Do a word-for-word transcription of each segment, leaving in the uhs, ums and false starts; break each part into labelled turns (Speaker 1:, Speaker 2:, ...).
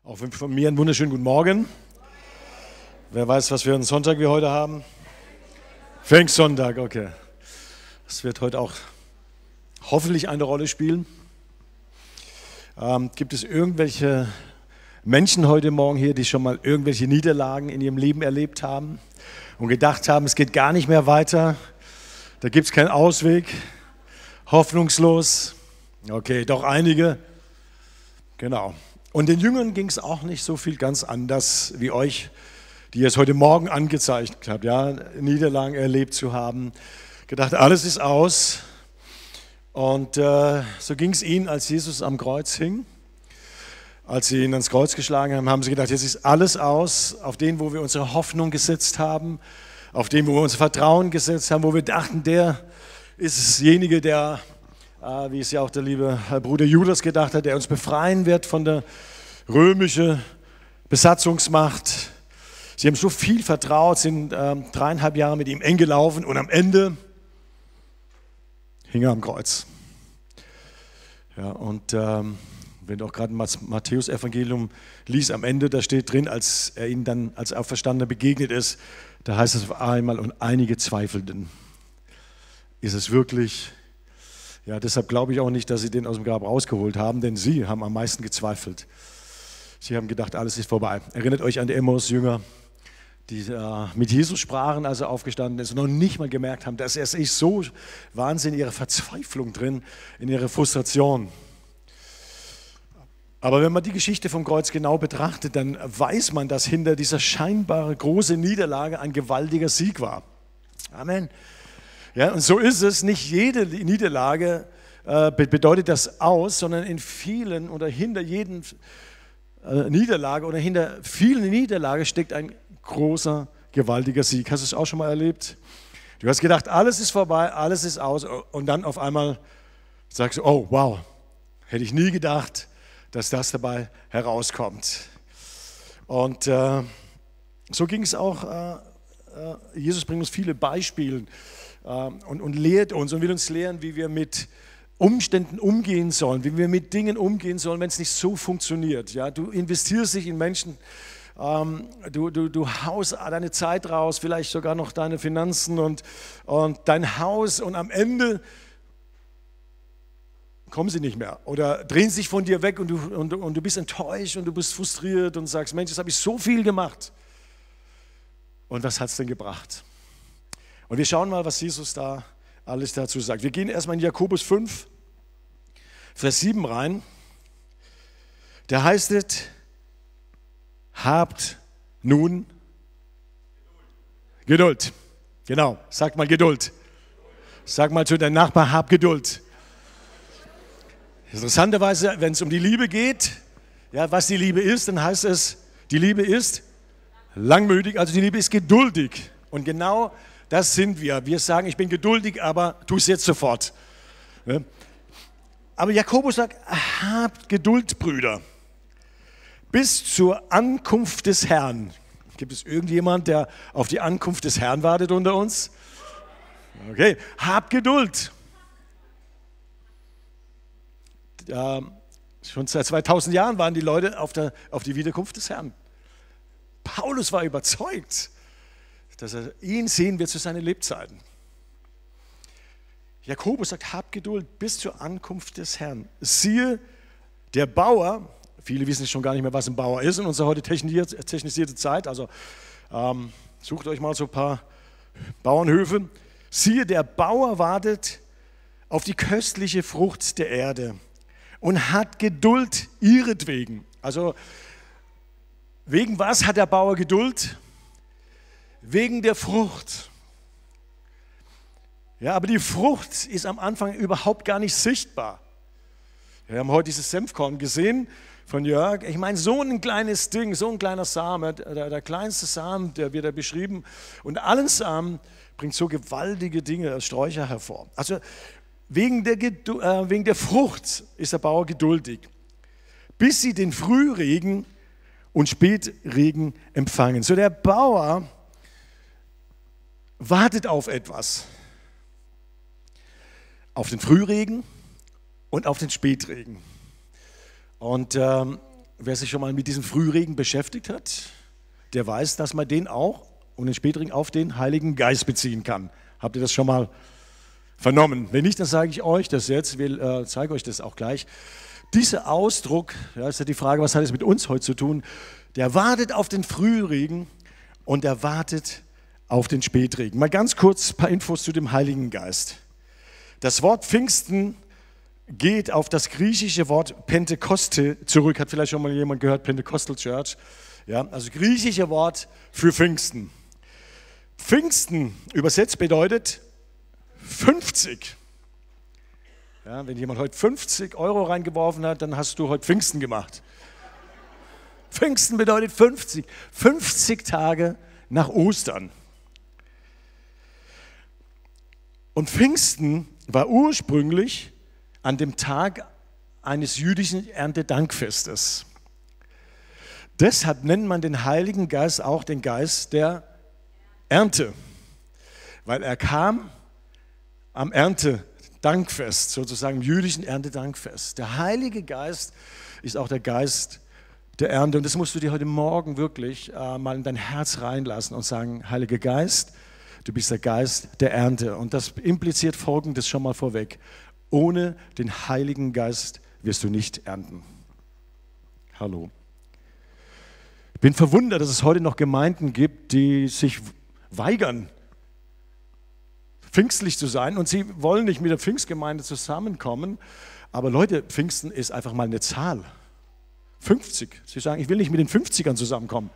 Speaker 1: Auch von mir einen wunderschönen guten Morgen. Wer weiß, was für einen Sonntag wir heute haben? Pfingstsonntag, okay. Das wird heute auch hoffentlich eine Rolle spielen. Ähm, gibt es irgendwelche Menschen heute Morgen hier, die schon mal irgendwelche Niederlagen in ihrem Leben erlebt haben und gedacht haben, es geht gar nicht mehr weiter, da gibt es keinen Ausweg, hoffnungslos? Okay, doch einige. Genau. Und den Jüngern ging es auch nicht so viel ganz anders wie euch, die ihr es heute Morgen angezeigt habt, ja, Niederlagen erlebt zu haben, gedacht, alles ist aus. Und äh, so ging es ihnen, als Jesus am Kreuz hing. Als sie ihn ans Kreuz geschlagen haben, haben sie gedacht, jetzt ist alles aus, auf den, wo wir unsere Hoffnung gesetzt haben, auf den, wo wir unser Vertrauen gesetzt haben, wo wir dachten, der ist derjenige, der, äh, wie es ja auch der liebe Bruder Judas gedacht hat, der uns befreien wird von der römischen Besatzungsmacht. Sie haben so viel vertraut, sind äh, dreieinhalb Jahre mit ihm eng gelaufen und am Ende hing er am Kreuz. Ja, und ähm, wenn du auch gerade das Matthäus-Evangelium liest, am Ende, da steht drin, als er ihnen dann als Auferstandener begegnet ist, da heißt es auf einmal, und einige zweifelten. Ist es wirklich? Ja, deshalb glaube ich auch nicht, dass sie den aus dem Grab rausgeholt haben, denn sie haben am meisten gezweifelt. Sie haben gedacht, alles ist vorbei. Erinnert euch an die Emmaus-Jünger, die äh, mit Jesus sprachen, als er aufgestanden ist und noch nicht mal gemerkt haben, dass er sich so wahnsinnig in ihrer Verzweiflung drin, in ihrer Frustration. Aber wenn man die Geschichte vom Kreuz genau betrachtet, dann weiß man, dass hinter dieser scheinbare große Niederlage ein gewaltiger Sieg war. Amen. Ja, und so ist es. Nicht jede Niederlage äh, bedeutet das aus, sondern in vielen oder hinter jedem äh, Niederlage oder hinter vielen Niederlagen steckt ein großer, gewaltiger Sieg. Hast du es auch schon mal erlebt? Du hast gedacht, alles ist vorbei, alles ist aus und dann auf einmal sagst du, oh wow, hätte ich nie gedacht, dass das dabei herauskommt. Und äh, so ging es auch, äh, äh, Jesus bringt uns viele Beispiele äh, und, und lehrt uns und will uns lehren, wie wir mit Umständen umgehen sollen, wie wir mit Dingen umgehen sollen, wenn es nicht so funktioniert. Ja, du investierst dich in Menschen, ähm, du, du, du haust deine Zeit raus, vielleicht sogar noch deine Finanzen und, und dein Haus und am Ende kommen sie nicht mehr oder drehen sich von dir weg und du, und, und du bist enttäuscht und du bist frustriert und sagst, Mensch, das habe ich so viel gemacht. Und was hat es denn gebracht? Und wir schauen mal, was Jesus da alles dazu sagt. Wir gehen erstmal in Jakobus fünf, Vers sieben rein. Da heißt es, habt nun Geduld. Geduld. Genau, sag mal Geduld. Sag mal zu deinem Nachbarn, hab Geduld. Interessanterweise, wenn es um die Liebe geht, ja, was die Liebe ist, dann heißt es, die Liebe ist langmütig, also die Liebe ist geduldig. Und genau das sind wir. Wir sagen, ich bin geduldig, aber tu es jetzt sofort. Ja. Aber Jakobus sagt, habt Geduld, Brüder, bis zur Ankunft des Herrn. Gibt es irgendjemand, der auf die Ankunft des Herrn wartet unter uns? Okay, habt Geduld. Ja, schon seit zweitausend Jahren waren die Leute auf, der, auf die Wiederkunft des Herrn. Paulus war überzeugt, dass er ihn sehen wird zu seinen Lebzeiten. Jakobus sagt, habt Geduld bis zur Ankunft des Herrn. Siehe, der Bauer, viele wissen schon gar nicht mehr, was ein Bauer ist in unserer heute technisierte Zeit, also ähm, sucht euch mal so ein paar Bauernhöfe. Siehe, der Bauer wartet auf die köstliche Frucht der Erde und hat Geduld ihretwegen. Also wegen was hat der Bauer Geduld? Wegen der Frucht. Ja, aber die Frucht ist am Anfang überhaupt gar nicht sichtbar. Wir haben heute dieses Senfkorn gesehen von Jörg. Ich meine, so ein kleines Ding, so ein kleiner Samen, der, der kleinste Samen, der wird da beschrieben. Und allen Samen bringt so gewaltige Dinge als Sträucher hervor. Also wegen der, äh, wegen der Frucht ist der Bauer geduldig, bis sie den Frühregen und Spätregen empfangen. So der Bauer wartet auf etwas, auf den Frühregen und auf den Spätregen. Und ähm, wer sich schon mal mit diesem Frühregen beschäftigt hat, der weiß, dass man den auch und den Spätregen auf den Heiligen Geist beziehen kann. Habt ihr das schon mal vernommen? Wenn nicht, dann sage ich euch das jetzt, ich äh, zeige euch das auch gleich. Dieser Ausdruck, ja, ist ja die Frage, was hat es mit uns heute zu tun, der wartet auf den Frühregen und der wartet auf den Spätregen. Mal ganz kurz ein paar Infos zu dem Heiligen Geist. Das Wort Pfingsten geht auf das griechische Wort Pentekoste zurück. Hat vielleicht schon mal jemand gehört, Pentecostal Church? Ja, also griechische Wort für Pfingsten. Pfingsten übersetzt bedeutet fünfzig. Ja, wenn jemand heute fünfzig Euro reingeworfen hat, dann hast du heute Pfingsten gemacht. Pfingsten bedeutet fünfzig. fünfzig Tage nach Ostern. Und Pfingsten war ursprünglich an dem Tag eines jüdischen Erntedankfestes. Deshalb nennt man den Heiligen Geist auch den Geist der Ernte, weil er kam am Erntedankfest, sozusagen im jüdischen Erntedankfest. Der Heilige Geist ist auch der Geist der Ernte und das musst du dir heute Morgen wirklich äh, mal in dein Herz reinlassen und sagen, Heiliger Geist, du bist der Geist der Ernte. Und das impliziert Folgendes schon mal vorweg. Ohne den Heiligen Geist wirst du nicht ernten. Hallo. Ich bin verwundert, dass es heute noch Gemeinden gibt, die sich weigern, pfingstlich zu sein. Und sie wollen nicht mit der Pfingstgemeinde zusammenkommen. Aber Leute, Pfingsten ist einfach mal eine Zahl. fünfzig. Sie sagen, ich will nicht mit den fünfzigern zusammenkommen.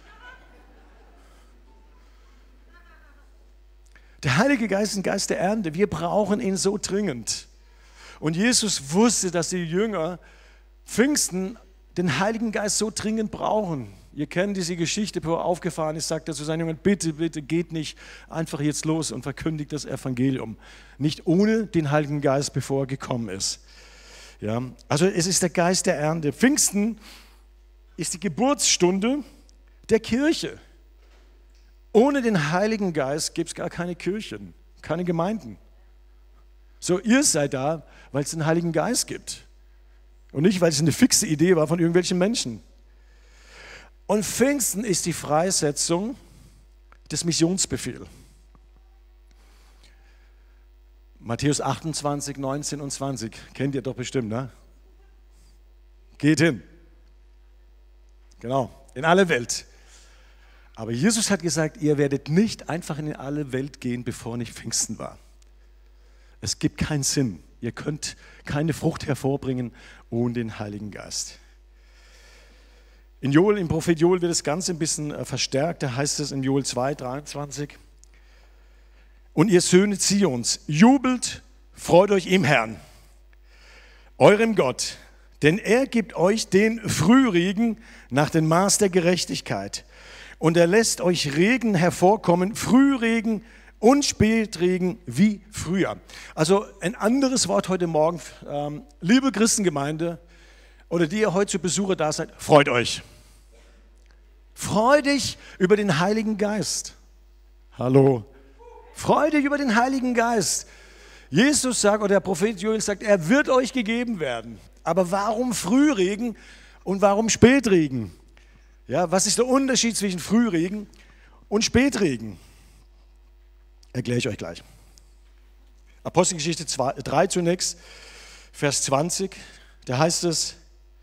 Speaker 1: Der Heilige Geist ist ein Geist der Ernte. Wir brauchen ihn so dringend. Und Jesus wusste, dass die Jünger Pfingsten den Heiligen Geist so dringend brauchen. Ihr kennt diese Geschichte, wo er aufgefahren ist, sagt er zu seinen Jüngern, bitte, bitte, geht nicht einfach jetzt los und verkündigt das Evangelium. Nicht ohne den Heiligen Geist, bevor er gekommen ist. Ja, also es ist der Geist der Ernte. Pfingsten ist die Geburtsstunde der Kirche. Ohne den Heiligen Geist gibt es gar keine Kirchen, keine Gemeinden. So, ihr seid da, weil es den Heiligen Geist gibt. Und nicht, weil es eine fixe Idee war von irgendwelchen Menschen. Und Pfingsten ist die Freisetzung des Missionsbefehls. Matthäus achtundzwanzig, neunzehn und zwanzig. Kennt ihr doch bestimmt, ne? Geht hin. Genau, in alle Welt. Aber Jesus hat gesagt, ihr werdet nicht einfach in alle Welt gehen, bevor nicht Pfingsten war. Es gibt keinen Sinn. Ihr könnt keine Frucht hervorbringen ohne den Heiligen Geist. In Joel, im Prophet Joel wird das Ganze ein bisschen verstärkt. Da heißt es in Joel zwei, dreiundzwanzig. Und ihr Söhne Zions, jubelt, freut euch im Herrn, eurem Gott, denn er gibt euch den Frühregen nach dem Maß der Gerechtigkeit. Und er lässt euch Regen hervorkommen, Frühregen und Spätregen wie früher. Also ein anderes Wort heute Morgen, ähm, liebe Christengemeinde oder die ihr heute zu Besucher da seid, freut euch. Freut dich über den Heiligen Geist. Hallo. Freut dich über den Heiligen Geist. Jesus sagt, oder der Prophet Joel sagt, er wird euch gegeben werden. Aber warum Frühregen und warum Spätregen? Ja, was ist der Unterschied zwischen Frühregen und Spätregen? Erkläre ich euch gleich. Apostelgeschichte drei zunächst, Vers zwanzig, da heißt es,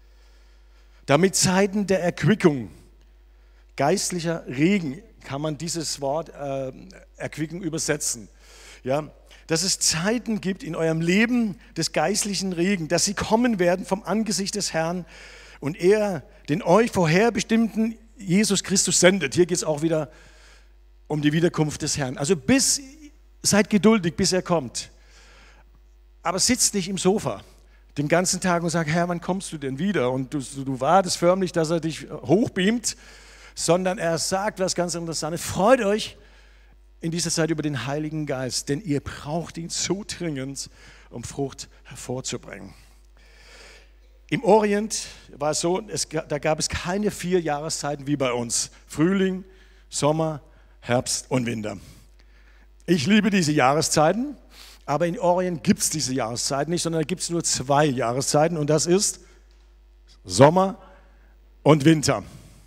Speaker 1: damit Zeiten der Erquickung, geistlicher Regen, kann man dieses Wort äh, Erquickung übersetzen. Ja, dass es Zeiten gibt in eurem Leben des geistlichen Regen, dass sie kommen werden vom Angesicht des Herrn und er den euch vorherbestimmten Jesus Christus sendet. Hier geht es auch wieder um die Wiederkunft des Herrn. Also bis, seid geduldig, bis er kommt. Aber sitzt nicht im Sofa den ganzen Tag und sagt, Herr, wann kommst du denn wieder? Und du, du wartest förmlich, dass er dich hochbeamt, sondern er sagt was ganz Interessantes. Freut euch in dieser Zeit über den Heiligen Geist, denn ihr braucht ihn so dringend, um Frucht hervorzubringen. Im Orient war es so, es, da gab es keine vier Jahreszeiten wie bei uns. Frühling, Sommer, Herbst und Winter. Ich liebe diese Jahreszeiten, aber in Orient gibt es diese Jahreszeiten nicht, sondern da gibt es nur zwei Jahreszeiten und das ist Sommer und Winter.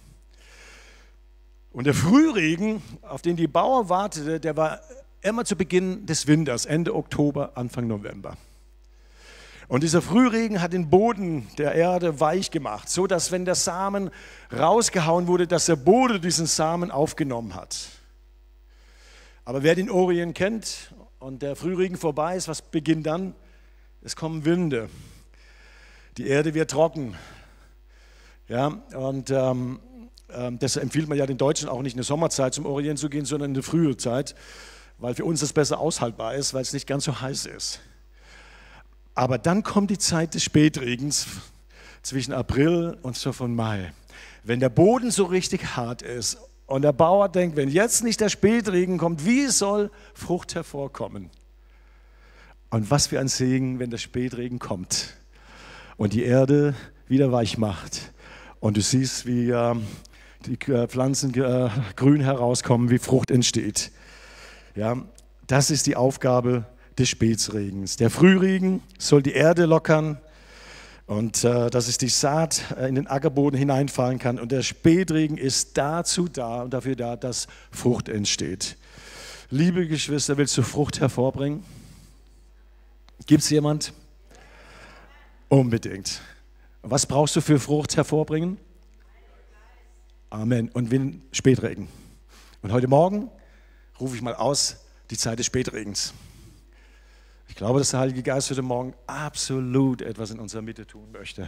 Speaker 1: Und der Frühregen, auf den die Bauer wartete, der war immer zu Beginn des Winters, Ende Oktober, Anfang November. Und dieser Frühregen hat den Boden der Erde weich gemacht, so dass, wenn der Samen rausgehauen wurde, dass der Boden diesen Samen aufgenommen hat. Aber wer den Orient kennt und der Frühregen vorbei ist, was beginnt dann? Es kommen Winde. Die Erde wird trocken. Ja, und ähm, ähm, deshalb empfiehlt man ja den Deutschen auch nicht in der Sommerzeit zum Orient zu gehen, sondern in der frühen Zeit, weil für uns das besser aushaltbar ist, weil es nicht ganz so heiß ist. Aber dann kommt die Zeit des Spätregens zwischen April und so von Mai. Wenn der Boden so richtig hart ist und der Bauer denkt, wenn jetzt nicht der Spätregen kommt, wie soll Frucht hervorkommen? Und was für ein Segen, wenn der Spätregen kommt und die Erde wieder weich macht. Und du siehst, wie äh, die äh, Pflanzen äh, grün herauskommen, wie Frucht entsteht. Ja, das ist die Aufgabe des Spätregens. Der Frühregen soll die Erde lockern und äh, dass es die Saat äh, in den Ackerboden hineinfallen kann. Und der Spätregen ist dazu da und dafür da, dass Frucht entsteht. Liebe Geschwister, willst du Frucht hervorbringen? Gibt es jemand? Unbedingt. Was brauchst du für Frucht hervorbringen? Amen. Und wenn Spätregen. Und heute Morgen rufe ich mal aus die Zeit des Spätregens. Ich glaube, dass der Heilige Geist heute Morgen absolut etwas in unserer Mitte tun möchte.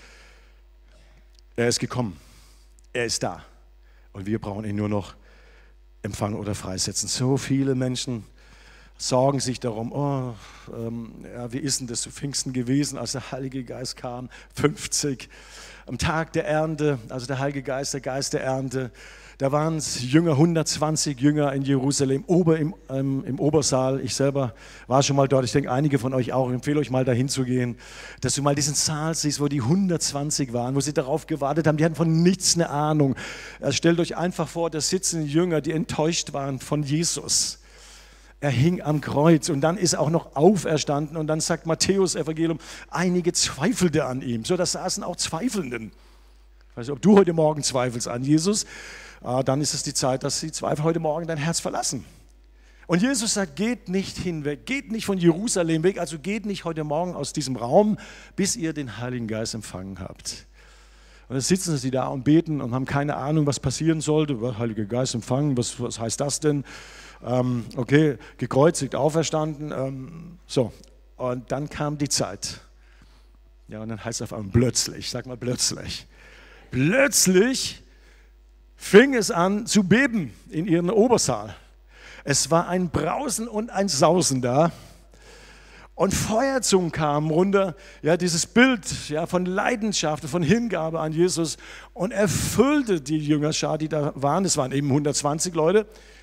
Speaker 1: Er ist gekommen. Er ist da. Und wir brauchen ihn nur noch empfangen oder freisetzen. So viele Menschen sorgen sich darum, oh, ähm, ja, wie ist denn das zu Pfingsten gewesen, als der Heilige Geist kam? fünfzig. Am Tag der Ernte, also der Heilige Geist, der Geist der Ernte, da waren es Jünger, hundertzwanzig Jünger in Jerusalem, ober im, ähm, im Obersaal. Ich selber war schon mal dort, ich denke einige von euch auch. Ich empfehle euch mal dahin zu gehen, dass du mal diesen Saal siehst, wo die hundertzwanzig waren, wo sie darauf gewartet haben. Die hatten von nichts eine Ahnung. Äh, stellt euch einfach vor, da sitzen Jünger, die enttäuscht waren von Jesus. Er hing am Kreuz und dann ist er auch noch auferstanden. Und dann sagt Matthäus Evangelium, einige zweifelte an ihm. So, das saßen auch Zweifelnden. Ich weiß nicht, ob du heute Morgen zweifelst an Jesus. Dann ist es die Zeit, dass die Zweifel heute Morgen dein Herz verlassen. Und Jesus sagt, geht nicht hinweg, geht nicht von Jerusalem weg, also geht nicht heute Morgen aus diesem Raum, bis ihr den Heiligen Geist empfangen habt. Und dann sitzen sie da und beten und haben keine Ahnung, was passieren sollte. Heiliger Geist empfangen, was, was heißt das denn? Ähm, okay, gekreuzigt, auferstanden. Ähm, so, und dann kam die Zeit. Ja, und dann heißt es auf einmal plötzlich, sag mal plötzlich. Plötzlich fing es an zu beben in ihrem Obersaal. Es war ein Brausen und ein Sausen da. Und Feuerzungen kamen runter, ja, dieses Bild ja, von Leidenschaft, von Hingabe an Jesus und erfüllte die Jüngerschar, die da waren. Es waren eben hundertzwanzig Leute.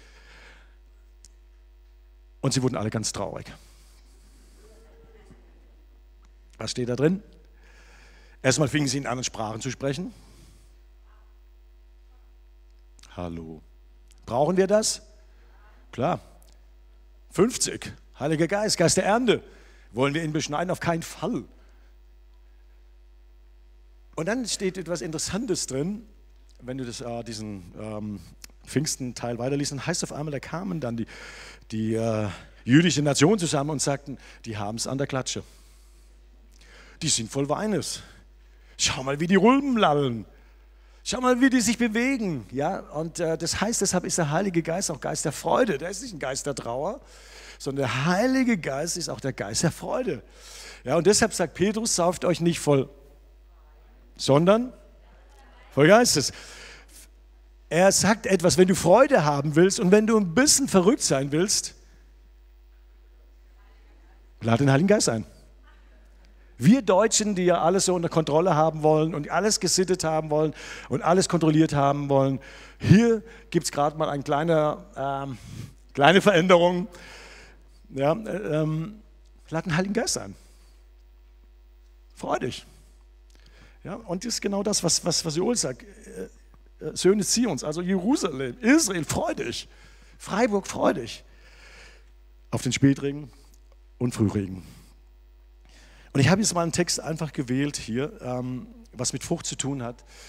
Speaker 1: Und sie wurden alle ganz traurig. Was steht da drin? Erstmal fingen sie in anderen Sprachen zu sprechen. Hallo. Brauchen wir das? Klar. fünfzig. Heiliger Geist, Geist der Ernte. Wollen wir ihn beschneiden? Auf keinen Fall. Und dann steht etwas Interessantes drin, wenn du das, äh, diesen ähm, Pfingsten-Teil weiterliest, dann heißt es auf einmal, da kamen dann die, die äh, jüdische Nation zusammen und sagten, die haben es an der Klatsche. Die sind voll Weines. Schau mal, wie die Rülpen lallen. Schau mal, wie die sich bewegen. Ja? Und äh, das heißt, deshalb ist der Heilige Geist auch Geist der Freude. Der ist nicht ein Geist der Trauer, sondern der Heilige Geist ist auch der Geist der Freude. Ja, und deshalb sagt Petrus, sauft euch nicht voll, sondern voll Geistes. Er sagt etwas, wenn du Freude haben willst und wenn du ein bisschen verrückt sein willst, lad den Heiligen Geist ein. Wir Deutschen, die ja alles so unter Kontrolle haben wollen und alles gesittet haben wollen und alles kontrolliert haben wollen, hier gibt es gerade mal eine kleine, ähm, kleine Veränderung. Ja, ähm, lad den Heiligen Geist ein. Freu dich. Ja, und das ist genau das, was, was, was Joel sagt. Äh, äh, Söhne Zions, also Jerusalem, Israel, freu dich. Freiburg, freu dich. Auf den Spätregen und Frühregen. Und ich habe jetzt mal einen Text einfach gewählt hier, ähm, was mit Frucht zu tun hat.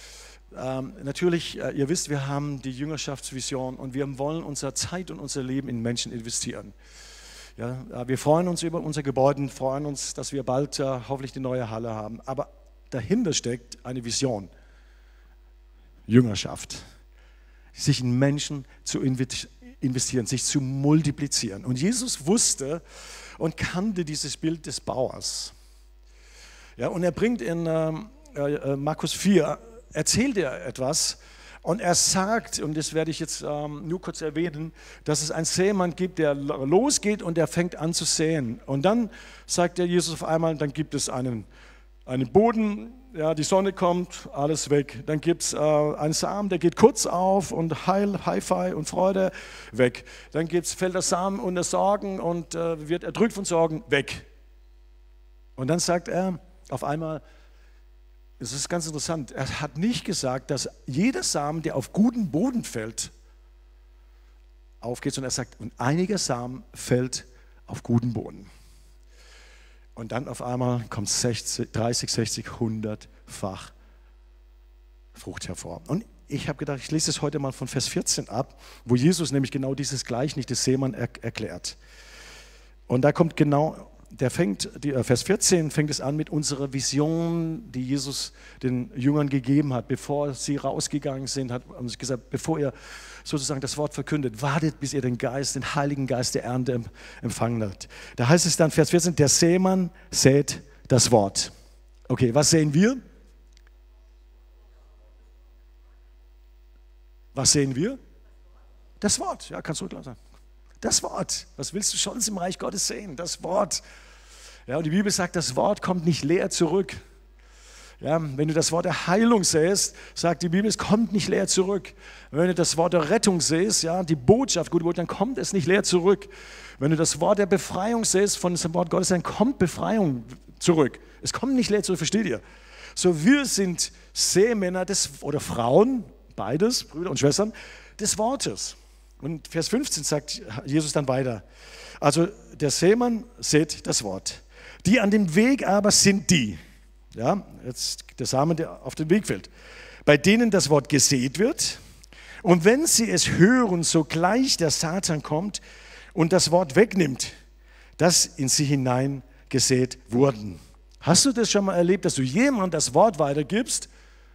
Speaker 1: Ähm, natürlich, äh, ihr wisst, wir haben die Jüngerschaftsvision und wir wollen unsere Zeit und unser Leben in Menschen investieren. Ja, äh, wir freuen uns über unser Gebäude, freuen uns, dass wir bald äh, hoffentlich die neue Halle haben. Aber dahinter steckt eine Vision. Jüngerschaft. Sich in Menschen zu investieren, sich zu multiplizieren. Und Jesus wusste und kannte dieses Bild des Bauers. Ja, und er bringt in äh, Markus vier, erzählt er etwas und er sagt, und das werde ich jetzt ähm, nur kurz erwähnen, dass es einen Sämann gibt, der losgeht und der fängt an zu säen. Und dann sagt der Jesus auf einmal, dann gibt es einen, einen Boden, ja, die Sonne kommt, alles weg. Dann gibt es äh, einen Samen, der geht kurz auf und Heil, Hi-Fi und Freude, weg. Dann gibt's, fällt der Samen unter Sorgen und äh, wird erdrückt von Sorgen, weg. Und dann sagt er auf einmal, es ist ganz interessant, er hat nicht gesagt, dass jeder Samen, der auf guten Boden fällt, aufgeht, sondern er sagt, und einiger Samen fällt auf guten Boden. Und dann auf einmal kommt sechzig, dreißig, sechzig, hundertfach Frucht hervor. Und ich habe gedacht, ich lese es heute mal von Vers vierzehn ab, wo Jesus nämlich genau dieses Gleichnis des Sämann er, erklärt. Und da kommt genau, der fängt, die, Vers vierzehn fängt es an mit unserer Vision, die Jesus den Jüngern gegeben hat, bevor sie rausgegangen sind, hat uns gesagt, bevor ihr sozusagen das Wort verkündet, wartet, bis ihr den Geist, den Heiligen Geist der Ernte empfangen habt. Da heißt es dann, Vers vierzehn, der Sämann sät das Wort. Okay, was sehen wir? Was sehen wir? Das Wort. Ja, kannst du klar sagen. Das Wort. Was willst du schon im Reich Gottes sehen? Das Wort. Ja, und die Bibel sagt, das Wort kommt nicht leer zurück. Ja, wenn du das Wort der Heilung sähst, sagt die Bibel, es kommt nicht leer zurück. Wenn du das Wort der Rettung sähst, ja, die Botschaft, gute Botschaft, dann kommt es nicht leer zurück. Wenn du das Wort der Befreiung sähst von dem Wort Gottes, dann kommt Befreiung zurück. Es kommt nicht leer zurück, versteht ihr? So, wir sind Sämänner des, oder Frauen, beides, Brüder und Schwestern, des Wortes. Und Vers fünfzehn sagt Jesus dann weiter. Also der Sämann sät das Wort. Die an dem Weg aber sind die, ja, jetzt der Samen, der auf den Weg fällt, bei denen das Wort gesät wird. Und wenn sie es hören, sogleich der Satan kommt und das Wort wegnimmt, das in sie hinein gesät wurden. Hast du das schon mal erlebt, dass du jemandem das Wort weitergibst?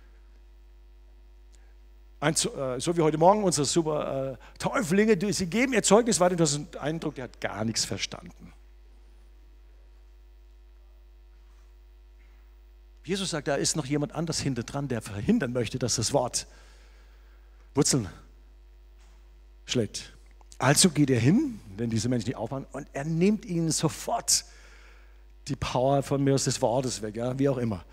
Speaker 1: Ein, so wie heute Morgen unsere super äh, Täuflinge, die, sie geben ihr Zeugnis weiter, du hast den Eindruck, der hat gar nichts verstanden. Jesus sagt, da ist noch jemand anders hinter dran, der verhindern möchte, dass das Wort Wurzeln schlägt. Also geht er hin, wenn diese Menschen nicht aufhören, und er nimmt ihnen sofort die Power von mir aus des Wortes weg, ja, wie auch immer.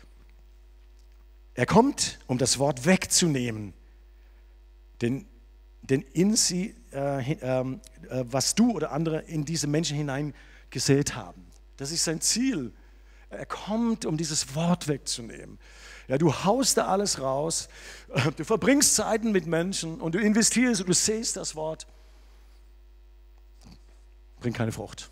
Speaker 1: Er kommt, um das Wort wegzunehmen. Denn, denn in sie, äh, äh, was du oder andere in diese Menschen hineingesät haben. Das ist sein Ziel. Er kommt, um dieses Wort wegzunehmen. Ja, du haust da alles raus, du verbringst Zeiten mit Menschen und du investierst und du sähst das Wort. Bringt keine Frucht.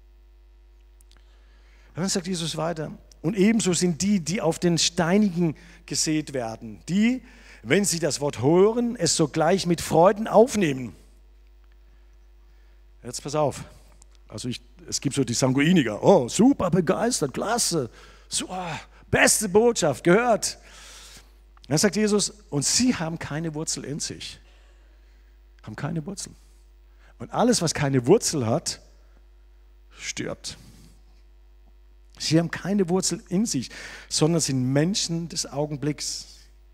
Speaker 1: Und dann sagt Jesus weiter. Und ebenso sind die, die auf den Steinigen gesät werden, die, wenn sie das Wort hören, es sogleich mit Freuden aufnehmen. Jetzt pass auf. Also ich, es gibt so die Sanguiniker. Oh, super begeistert, klasse, super, beste Botschaft, gehört. Dann sagt Jesus, und sie haben keine Wurzel in sich. Haben keine Wurzel. Und alles, was keine Wurzel hat, stirbt. Sie haben keine Wurzel in sich, sondern sind Menschen des Augenblicks.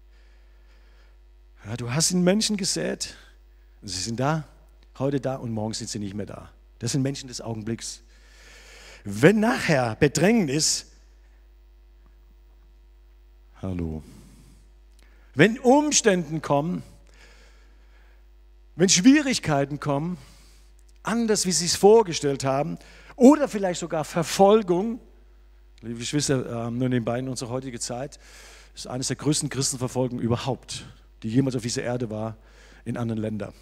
Speaker 1: Ja, du hast in Menschen gesät, sie sind da, heute da und morgen sind sie nicht mehr da. Das sind Menschen des Augenblicks. Wenn nachher Bedrängnis, hallo, wenn Umständen kommen, wenn Schwierigkeiten kommen, anders wie sie es vorgestellt haben, oder vielleicht sogar Verfolgung, liebe Geschwister, nur nebenbei in unserer heutigen Zeit, ist eines der größten Christenverfolgungen überhaupt, die jemals auf dieser Erde war, in anderen Ländern.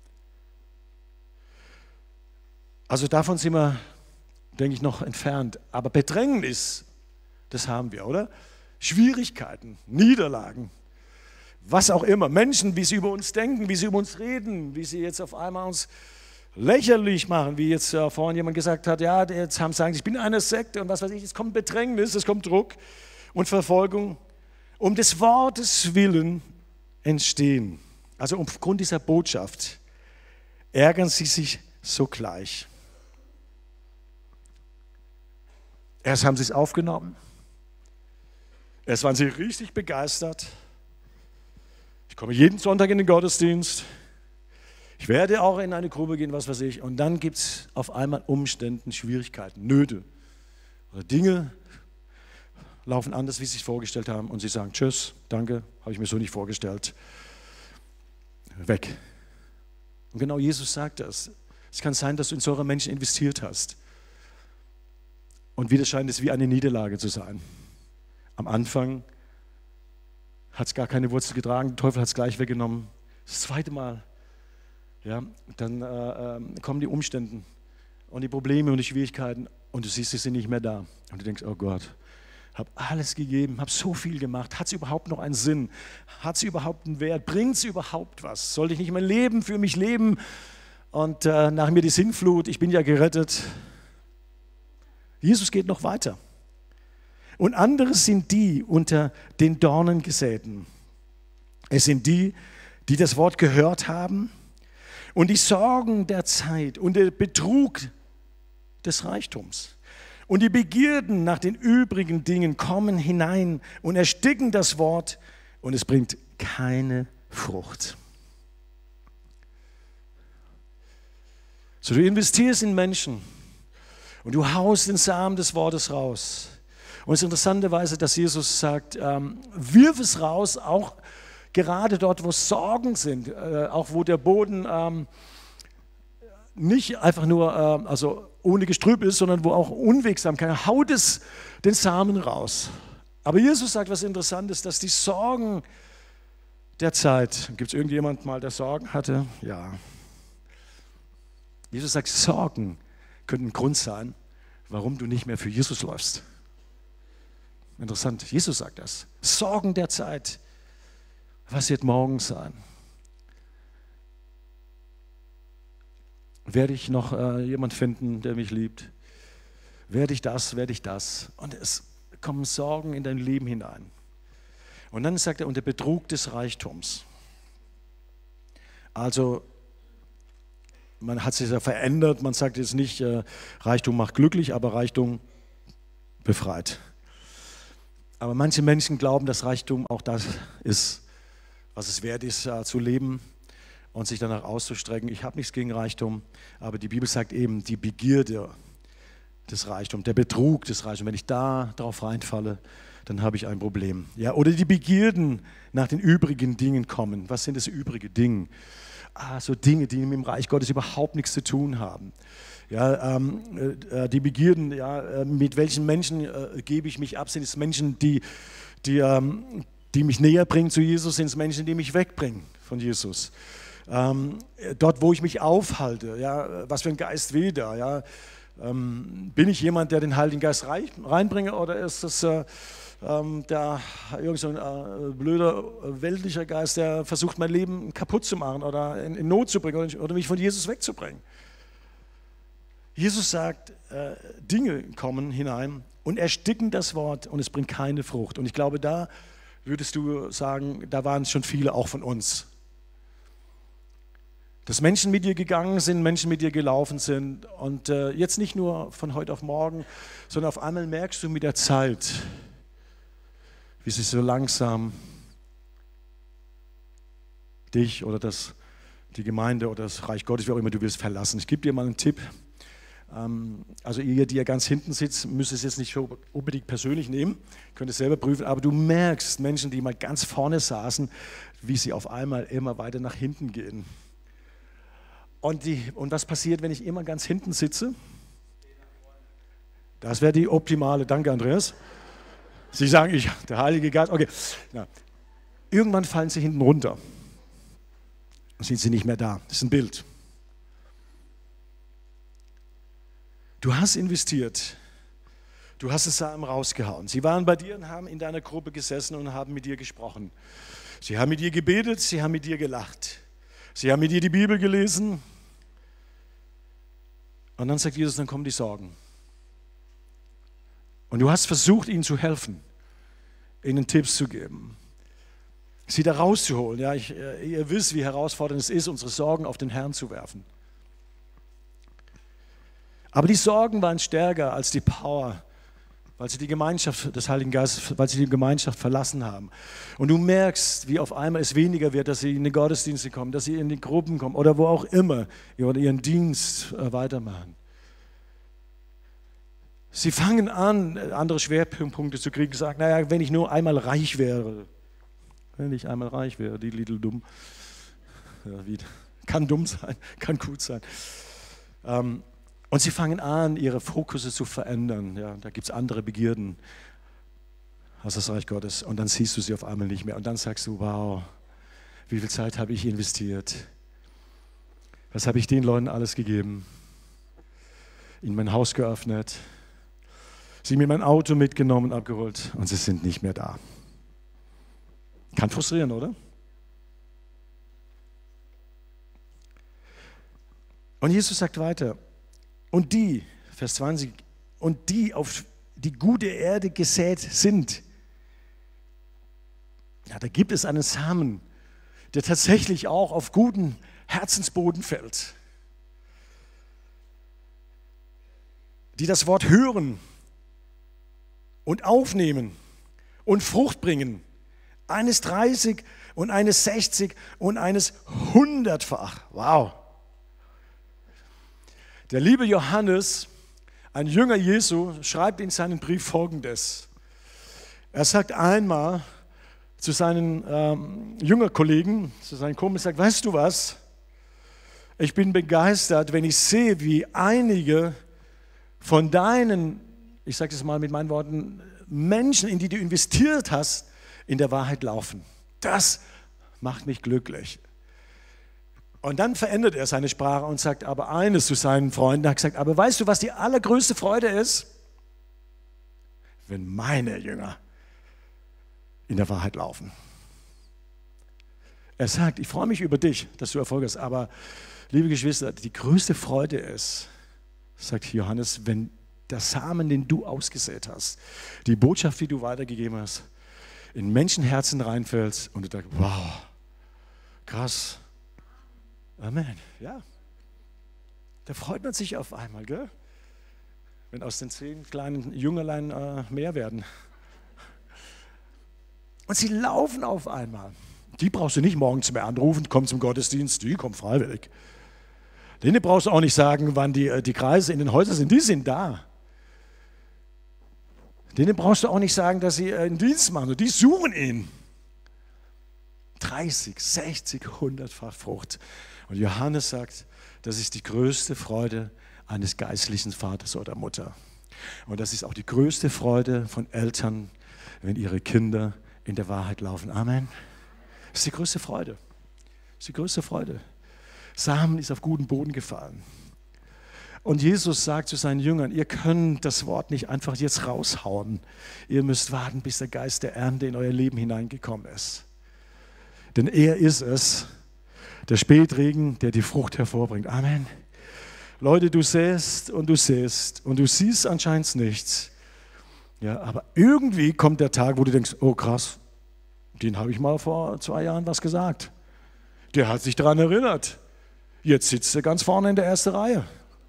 Speaker 1: Also davon sind wir, denke ich, noch entfernt. Aber Bedrängnis, das haben wir, oder? Schwierigkeiten, Niederlagen. was auch immer, Menschen, wie sie über uns denken, wie sie über uns reden, wie sie jetzt auf einmal uns lächerlich machen, wie jetzt äh, vorhin jemand gesagt hat, ja, jetzt haben sagen, ich bin eine Sekte und was weiß ich, es kommt Bedrängnis, es kommt Druck und Verfolgung. Um des Wortes willen entstehen, also aufgrund dieser Botschaft, ärgern sie sich sogleich. Erst haben sie es aufgenommen, erst waren sie richtig begeistert. Ich komme jeden Sonntag in den Gottesdienst, ich werde auch in eine Gruppe gehen, was weiß ich, und dann gibt es auf einmal Umstände, Schwierigkeiten, Nöte oder Dinge laufen anders, wie sie sich vorgestellt haben und sie sagen, tschüss, danke, habe ich mir so nicht vorgestellt, weg. Und genau Jesus sagt das. Es kann sein, dass du in solche Menschen investiert hast. Und wieder scheint es wie eine Niederlage zu sein. Am Anfang hat es gar keine Wurzel getragen, der Teufel hat es gleich weggenommen. Das zweite Mal, ja, dann äh, äh, kommen die Umstände und die Probleme und die Schwierigkeiten und du siehst, sie sind nicht mehr da. Und du denkst, oh Gott, habe alles gegeben, habe so viel gemacht. Hat es überhaupt noch einen Sinn? Hat es überhaupt einen Wert? Bringt es überhaupt was? Sollte ich nicht mein Leben für mich leben? Und äh, nach mir die Sintflut, ich bin ja gerettet. Jesus geht noch weiter. Und andere sind die unter den Dornen gesäten. Es sind die, die das Wort gehört haben und die Sorgen der Zeit und der Betrug des Reichtums und die Begierden nach den übrigen Dingen kommen hinein und ersticken das Wort und es bringt keine Frucht. So, du investierst in Menschen und du haust den Samen des Wortes raus. Und es ist interessanterweise, dass Jesus sagt, ähm, wirf es raus, auch gerade dort, wo Sorgen sind, äh, auch wo der Boden ähm, nicht einfach nur äh, also ohne Gestrüpp ist, sondern wo auch Unwegsamkeit, haut es den Samen raus. Aber Jesus sagt was Interessantes, dass die Sorgen der Zeit, gibt es irgendjemand mal, der Sorgen hatte? Ja. Jesus sagt, Sorgen können ein Grund sein, warum du nicht mehr für Jesus läufst. Interessant, Jesus sagt das. Sorgen der Zeit. Was wird morgen sein? Werde ich noch äh, jemand finden, der mich liebt? Werde ich das, werde ich das? Und es kommen Sorgen in dein Leben hinein. Und dann sagt er, und der Betrug des Reichtums. Also, man hat sich ja verändert, man sagt jetzt nicht, äh, Reichtum macht glücklich, aber Reichtum befreit. Aber manche Menschen glauben, dass Reichtum auch das ist, was es wert ist, äh, zu leben und sich danach auszustrecken. Ich habe nichts gegen Reichtum, aber die Bibel sagt eben, die Begierde des Reichtums, der Betrug des Reichtums, wenn ich da drauf reinfalle, dann habe ich ein Problem. Ja, oder die Begierden nach den übrigen Dingen kommen. Was sind das übrige Dinge? Ah, so Dinge, die mit dem Reich Gottes überhaupt nichts zu tun haben. Ja, ähm, äh, die Begierden, ja, äh, mit welchen Menschen äh, gebe ich mich ab? Sind es Menschen, die, die, ähm, die mich näher bringen zu Jesus? Sind es Menschen, die mich wegbringen von Jesus? Ähm, dort, wo ich mich aufhalte, ja, was für ein Geist will da? Ja? Ähm, bin ich jemand, der den Heiligen Geist reinbringe, oder ist das äh, ähm, der, irgend so ein äh, blöder weltlicher Geist, der versucht, mein Leben kaputt zu machen oder in, in Not zu bringen oder, oder mich von Jesus wegzubringen? Jesus sagt, äh, Dinge kommen hinein und ersticken das Wort und es bringt keine Frucht. Und ich glaube, da würdest du sagen, da waren schon viele auch von uns. Dass Menschen mit dir gegangen sind, Menschen mit dir gelaufen sind und äh, jetzt nicht nur von heute auf morgen, sondern auf einmal merkst du mit der Zeit, wie sie so langsam dich oder das, die Gemeinde oder das Reich Gottes, wie auch immer du willst, verlassen. Ich gebe dir mal einen Tipp. Ähm, also ihr, die ja ganz hinten sitzt, müsst es jetzt nicht so unbedingt persönlich nehmen, könnt es selber prüfen, aber du merkst Menschen, die mal ganz vorne saßen, wie sie auf einmal immer weiter nach hinten gehen. Und, die, und was passiert, wenn ich immer ganz hinten sitze? Das wäre die optimale. Danke, Andreas. Sie sagen, ich, der Heilige Geist, okay. Na, irgendwann fallen sie hinten runter. Dann sind sie nicht mehr da. Das ist ein Bild. Du hast investiert. Du hast es Samen rausgehauen. Sie waren bei dir und haben in deiner Gruppe gesessen und haben mit dir gesprochen. Sie haben mit ihr gebetet, sie haben mit ihr gelacht. Sie haben mit ihr die Bibel gelesen. Und dann sagt Jesus, dann kommen die Sorgen. Und du hast versucht, ihnen zu helfen, ihnen Tipps zu geben, sie da rauszuholen. Ja, ich, ihr wisst, wie herausfordernd es ist, unsere Sorgen auf den Herrn zu werfen. Aber die Sorgen waren stärker als die Power, weil sie die Gemeinschaft des Heiligen Geistes, weil sie die Gemeinschaft verlassen haben. Und du merkst, wie auf einmal es weniger wird, dass sie in die Gottesdienste kommen, dass sie in die Gruppen kommen oder wo auch immer ihren Dienst weitermachen. Sie fangen an, andere Schwerpunkte zu kriegen, sagen, naja, wenn ich nur einmal reich wäre, wenn ich einmal reich wäre, die little dumm, ja, wie, kann dumm sein, kann gut sein. Ähm, und sie fangen an, ihre Fokusse zu verändern. Ja, da gibt es andere Begierden als das Reich Gottes und dann siehst du sie auf einmal nicht mehr und dann sagst du, wow, wie viel Zeit habe ich investiert? Was habe ich den Leuten alles gegeben? Ihnen mein Haus geöffnet, sie mir mein Auto mitgenommen, abgeholt und sie sind nicht mehr da. Kann frustrieren, oder? Und Jesus sagt weiter, und die, Vers zwanzig, und die auf die gute Erde gesät sind, ja, da gibt es einen Samen, der tatsächlich auch auf guten Herzensboden fällt. Die das Wort hören und aufnehmen und Frucht bringen, eines dreißig und eines sechzig und eines hundertfach. Wow! Der liebe Johannes, ein Jünger Jesu, schreibt in seinem Brief Folgendes. Er sagt einmal zu seinen ähm, Jüngerkollegen, zu seinen Kumpels, sagt, weißt du was? Ich bin begeistert, wenn ich sehe, wie einige von deinen, ich sage es mal mit meinen Worten, Menschen, in die du investiert hast, in der Wahrheit laufen. Das macht mich glücklich. Und dann verändert er seine Sprache und sagt aber eines zu seinen Freunden. Er hat gesagt, aber weißt du, was die allergrößte Freude ist? Wenn meine Jünger in der Wahrheit laufen. Er sagt, ich freue mich über dich, dass du Erfolg hast, aber liebe Geschwister, die größte Freude ist, sagt Johannes, wenn der Samen, den du ausgesät hast, die Botschaft, die du weitergegeben hast, in Menschenherzen reinfällt und du denkst, wow, krass, Amen, ja. Da freut man sich auf einmal, gell? Wenn aus den zehn kleinen Jüngerlein äh, mehr werden. Und sie laufen auf einmal. Die brauchst du nicht morgens mehr anrufen, komm zum Gottesdienst, die kommen freiwillig. Denen brauchst du auch nicht sagen, wann die, die Kreise in den Häusern sind, die sind da. Denen brauchst du auch nicht sagen, dass sie einen Dienst machen, die suchen ihn. dreißig, sechzig, hundertfach Frucht. Und Johannes sagt, das ist die größte Freude eines geistlichen Vaters oder Mutter. Und das ist auch die größte Freude von Eltern, wenn ihre Kinder in der Wahrheit laufen. Amen. Das ist die größte Freude. Das ist die größte Freude. Samen ist auf guten Boden gefallen. Und Jesus sagt zu seinen Jüngern, ihr könnt das Wort nicht einfach jetzt raushauen. Ihr müsst warten, bis der Geist der Ernte in euer Leben hineingekommen ist. Denn er ist es, der Spätregen, der die Frucht hervorbringt. Amen. Leute, du säst und du säst und du siehst anscheinend nichts. Ja, aber irgendwie kommt der Tag, wo du denkst, oh krass, den habe ich mal vor zwei Jahren was gesagt. Der hat sich daran erinnert. Jetzt sitzt er ganz vorne in der ersten Reihe.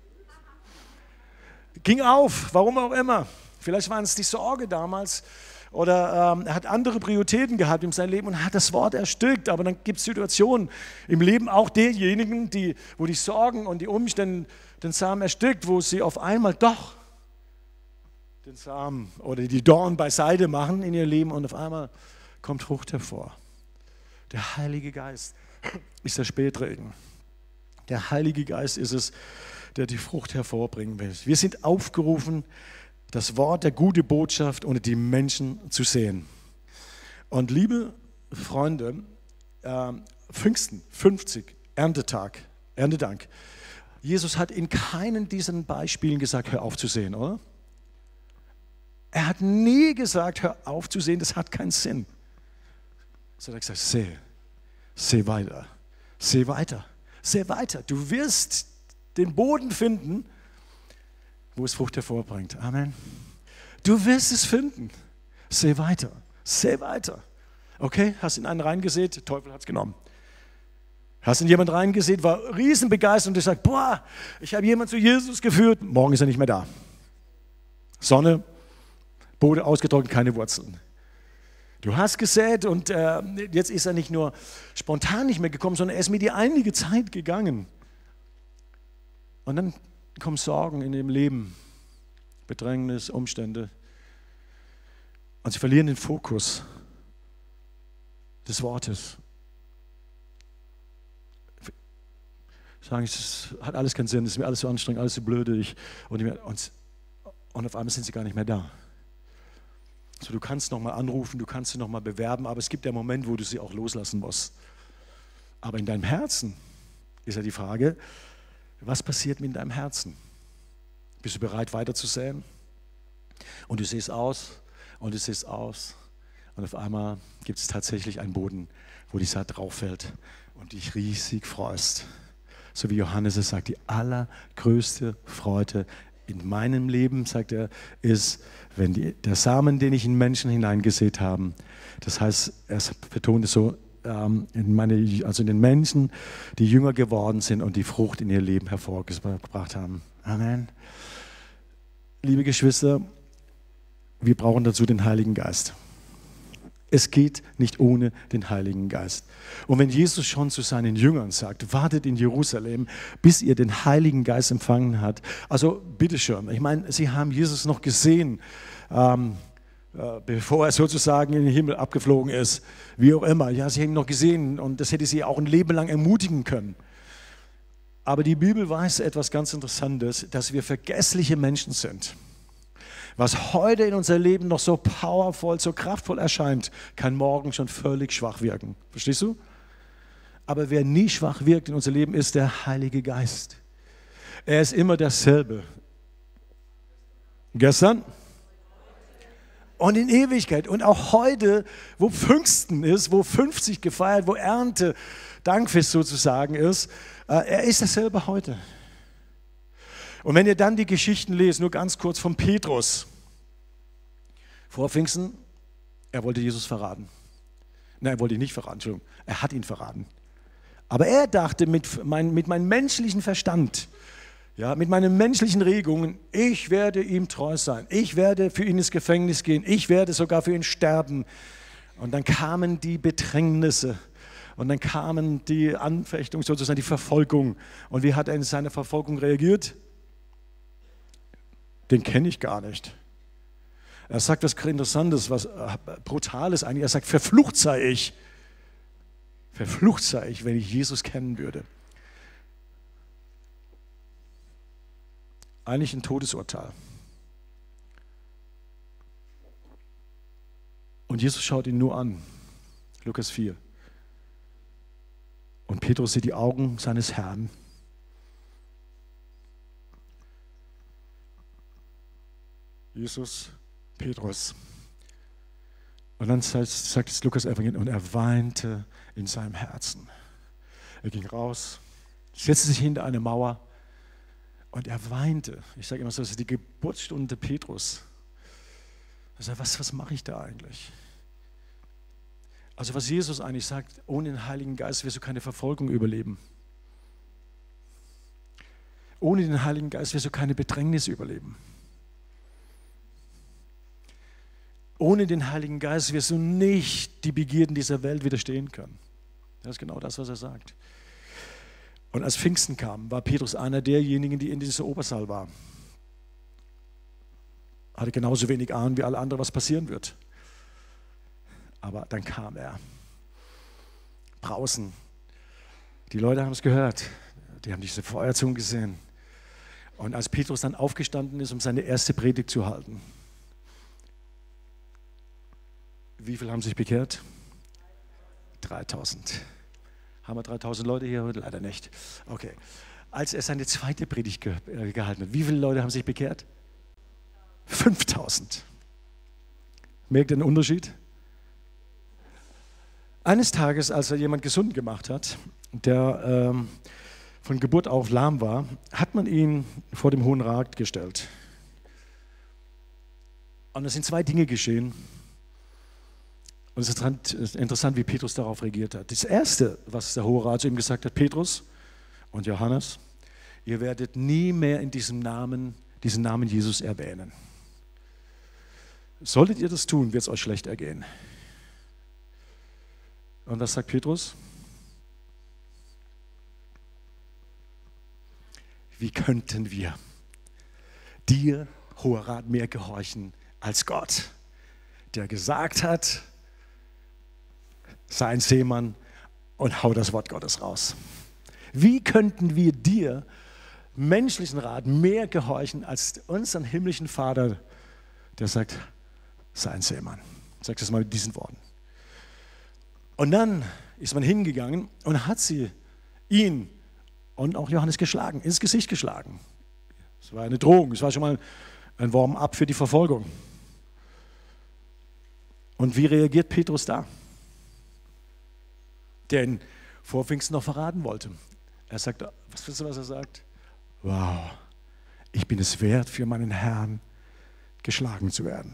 Speaker 1: Ging auf, warum auch immer. Vielleicht waren es die Sorge damals oder ähm, er hat andere Prioritäten gehabt in seinem Leben und hat das Wort erstickt. Aber dann gibt es Situationen im Leben auch derjenigen, die, wo die Sorgen und die Umstände den Samen erstickt, wo sie auf einmal doch den Samen oder die Dornen beiseite machen in ihr Leben und auf einmal kommt Frucht hervor. Der Heilige Geist ist der Spätregen. Der Heilige Geist ist es, der die Frucht hervorbringen will. Wir sind aufgerufen, das Wort der gute Botschaft unter die Menschen zu sehen. Und liebe Freunde, äh, Pfingsten, fünfzig, Erntetag, Erntedank. Jesus hat in keinem dieser Beispielen gesagt, hör auf zu sehen, oder? Er hat nie gesagt, hör auf zu sehen, das hat keinen Sinn. So hat er gesagt, seh, seh weiter, seh weiter, seh weiter. Du wirst den Boden finden, wo es Frucht hervorbringt. Amen. Du wirst es finden. Seh weiter, seh weiter. Okay, hast in einen reingesät, der Teufel hat es genommen. Hast in jemand reingesät, war riesenbegeistert und du sagst, boah, ich habe jemanden zu Jesus geführt. Morgen ist er nicht mehr da. Sonne, Boden ausgetrocknet, keine Wurzeln. Du hast gesät und äh, jetzt ist er nicht nur spontan nicht mehr gekommen, sondern er ist mit dir einige Zeit gegangen. Und dann kommen Sorgen in dem Leben, Bedrängnis, Umstände. Und sie verlieren den Fokus des Wortes. Sagen, es hat alles keinen Sinn, es ist mir alles so anstrengend, alles so blöde. Ich, und, und, und auf einmal sind sie gar nicht mehr da. So, du kannst nochmal anrufen, du kannst sie nochmal bewerben, aber es gibt ja einen Moment, wo du sie auch loslassen musst. Aber in deinem Herzen ist ja die Frage, was passiert mit deinem Herzen? Bist du bereit, weiter zu säen? Und du siehst aus und du siehst aus und auf einmal gibt es tatsächlich einen Boden, wo die Saat drauf fällt und dich riesig freust. So wie Johannes es sagt, die allergrößte Freude in meinem Leben, sagt er, ist, wenn die, der Samen, den ich in Menschen hineingesät habe, das heißt, er betont es so, ähm, in meine, also in den Menschen, die jünger geworden sind und die Frucht in ihr Leben hervorgebracht haben. Amen. Liebe Geschwister, wir brauchen dazu den Heiligen Geist. Es geht nicht ohne den Heiligen Geist. Und wenn Jesus schon zu seinen Jüngern sagt, wartet in Jerusalem, bis ihr den Heiligen Geist empfangen habt. Also bitteschön, ich meine, sie haben Jesus noch gesehen, ähm, äh, bevor er sozusagen in den Himmel abgeflogen ist, wie auch immer. Ja, sie haben ihn noch gesehen und das hätte sie auch ein Leben lang ermutigen können. Aber die Bibel weiß etwas ganz Interessantes, dass wir vergessliche Menschen sind. Was heute in unser Leben noch so powervoll, so kraftvoll erscheint, kann morgen schon völlig schwach wirken. Verstehst du? Aber wer nie schwach wirkt in unser Leben, ist der Heilige Geist. Er ist immer derselbe. Gestern und in Ewigkeit. Und auch heute, wo Pfingsten ist, wo fünfzig gefeiert, wo Ernte, Dankfest sozusagen ist, er ist derselbe heute. Und wenn ihr dann die Geschichten lest, nur ganz kurz von Petrus. Vor Pfingsten, er wollte Jesus verraten. Nein, er wollte ihn nicht verraten, Entschuldigung, er hat ihn verraten. Aber er dachte mit, mein, mit meinem menschlichen Verstand, ja, mit meinen menschlichen Regungen, ich werde ihm treu sein. Ich werde für ihn ins Gefängnis gehen. Ich werde sogar für ihn sterben. Und dann kamen die Bedrängnisse. Und dann kamen die Anfechtungen, sozusagen die Verfolgung. Und wie hat er in seiner Verfolgung reagiert? Den kenne ich gar nicht. Er sagt was Interessantes, was Brutales eigentlich. Er sagt, verflucht sei ich. Verflucht sei ich, wenn ich Jesus kennen würde. Eigentlich ein Todesurteil. Und Jesus schaut ihn nur an. Lukas vier. Und Petrus sieht die Augen seines Herrn. Jesus, Petrus. Und dann sagt es Lukas Evangelium, und er weinte in seinem Herzen. Er ging raus, setzte sich hinter eine Mauer und er weinte. Ich sage immer so, das ist die Geburtsstunde Petrus. Er sagt, was, was mache ich da eigentlich? Also was Jesus eigentlich sagt, ohne den Heiligen Geist wirst du keine Verfolgung überleben. Ohne den Heiligen Geist wirst du keine Bedrängnis überleben. Ohne den Heiligen Geist wirst du nicht die Begierden dieser Welt widerstehen können. Das ist genau das, was er sagt. Und als Pfingsten kam, war Petrus einer derjenigen, die in dieser Obersaal war. Hatte genauso wenig Ahnung wie alle anderen, was passieren wird. Aber dann kam er. Draußen. Die Leute haben es gehört. Die haben diese Feuerzungen gesehen. Und als Petrus dann aufgestanden ist, um seine erste Predigt zu halten, wie viele haben sich bekehrt? dreitausend. Haben wir dreitausend Leute hier heute? Leider nicht. Okay. Als er seine zweite Predigt ge äh, gehalten hat, wie viele Leute haben sich bekehrt? fünftausend. Merkt ihr den Unterschied? Eines Tages, als er jemand gesund gemacht hat, der ähm, von Geburt auf lahm war, hat man ihn vor dem Hohen Rat gestellt. Und es sind zwei Dinge geschehen. Und es ist interessant, wie Petrus darauf reagiert hat. Das Erste, was der Hohe Rat zu ihm gesagt hat: Petrus und Johannes, ihr werdet nie mehr in diesem Namen, diesen Namen Jesus erwähnen. Solltet ihr das tun, wird es euch schlecht ergehen. Und was sagt Petrus? Wie könnten wir dir, Hoher Rat, mehr gehorchen als Gott, der gesagt hat, sei ein Seemann und hau das Wort Gottes raus. Wie könnten wir dir, menschlichen Rat, mehr gehorchen als unseren himmlischen Vater, der sagt, sei ein Seemann. Sag das mal mit diesen Worten. Und dann ist man hingegangen und hat sie ihn und auch Johannes geschlagen, ins Gesicht geschlagen. Es war eine Drohung, es war schon mal ein Warm-up für die Verfolgung. Und wie reagiert Petrus da? Der ihn vor Pfingsten noch verraten wollte. Er sagt, was wisst ihr, was er sagt? Wow, ich bin es wert, für meinen Herrn geschlagen zu werden.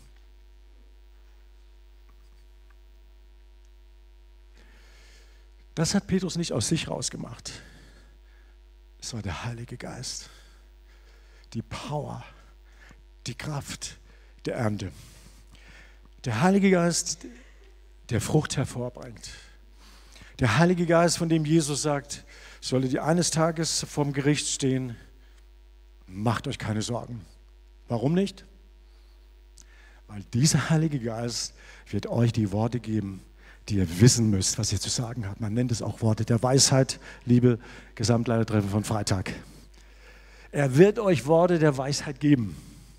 Speaker 1: Das hat Petrus nicht aus sich rausgemacht. Es war der Heilige Geist. Die Power, die Kraft der Ernte. Der Heilige Geist, der Frucht hervorbringt. Der Heilige Geist, von dem Jesus sagt, solltet ihr eines Tages vorm Gericht stehen, macht euch keine Sorgen. Warum nicht? Weil dieser Heilige Geist wird euch die Worte geben, die ihr wissen müsst, was ihr zu sagen habt. Man nennt es auch Worte der Weisheit, liebe Gesamtleitertreffen von Freitag. Er wird euch Worte der Weisheit geben.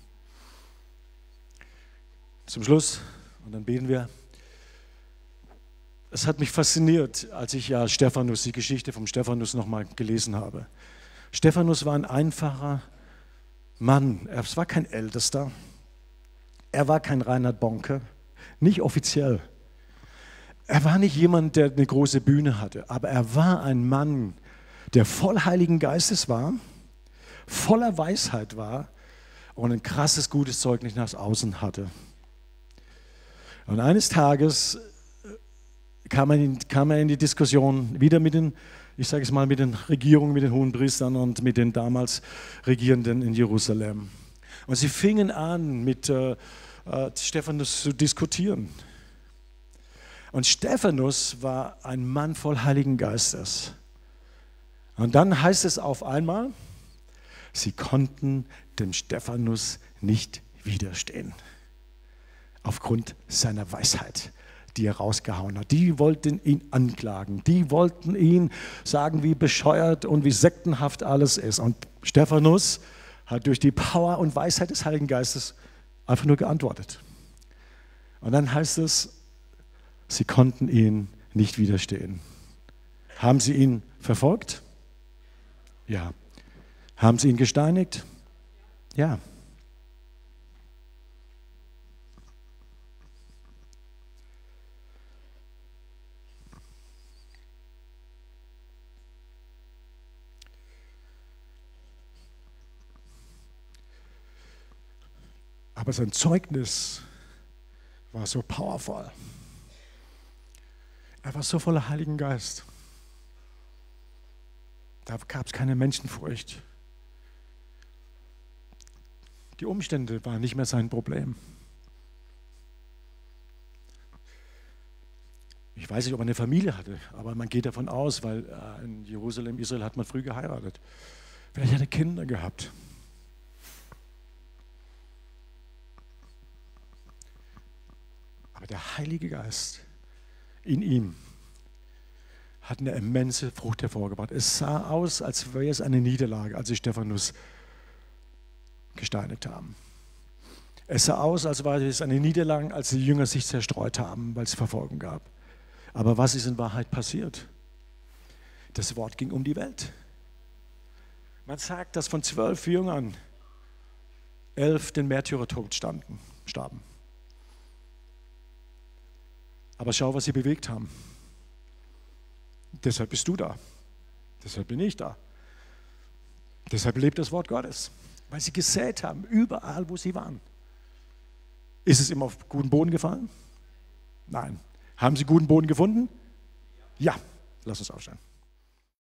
Speaker 1: Zum Schluss, und dann beten wir. Es hat mich fasziniert, als ich ja Stephanus, die Geschichte vom Stephanus nochmal gelesen habe. Stephanus war ein einfacher Mann. Er war kein Ältester. Er war kein Reinhard Bonke, nicht offiziell. Er war nicht jemand, der eine große Bühne hatte, aber er war ein Mann, der voll Heiligen Geistes war, voller Weisheit war und ein krasses, gutes Zeugnis nach außen hatte. Und eines Tages kam er in, kam er in die Diskussion wieder mit den, ich sage es mal, mit den Regierungen, mit den Hohenpriestern und mit den damals Regierenden in Jerusalem. Und sie fingen an, mit äh, äh, Stephanus zu diskutieren. Und Stephanus war ein Mann voll Heiligen Geistes. Und dann heißt es auf einmal, sie konnten dem Stephanus nicht widerstehen. Aufgrund seiner Weisheit, die er rausgehauen hat. Die wollten ihn anklagen. Die wollten ihn sagen, wie bescheuert und wie sektenhaft alles ist. Und Stephanus hat durch die Power und Weisheit des Heiligen Geistes einfach nur geantwortet. Und dann heißt es, sie konnten ihn nicht widerstehen. Haben sie ihn verfolgt? Ja. Haben sie ihn gesteinigt? Ja. Aber sein Zeugnis war so powerful. Er war so voller Heiligen Geist. Da gab es keine Menschenfurcht. Die Umstände waren nicht mehr sein Problem. Ich weiß nicht, ob er eine Familie hatte, aber man geht davon aus, weil in Jerusalem, Israel hat man früh geheiratet. Vielleicht hat er Kinder gehabt. Aber der Heilige Geist in ihm hat eine immense Frucht hervorgebracht. Es sah aus, als wäre es eine Niederlage, als sie Stephanus gesteinigt haben. Es sah aus, als wäre es eine Niederlage, als die Jünger sich zerstreut haben, weil es Verfolgung gab. Aber was ist in Wahrheit passiert? Das Wort ging um die Welt. Man sagt, dass von zwölf Jüngern elf den Märtyrertod standen, starben. Aber schau, was sie bewegt haben. Deshalb bist du da. Deshalb bin ich da. Deshalb lebt das Wort Gottes. Weil sie gesät haben, überall, wo sie waren. Ist es immer auf guten Boden gefallen? Nein. Haben sie guten Boden gefunden? Ja. Lass uns aufstehen.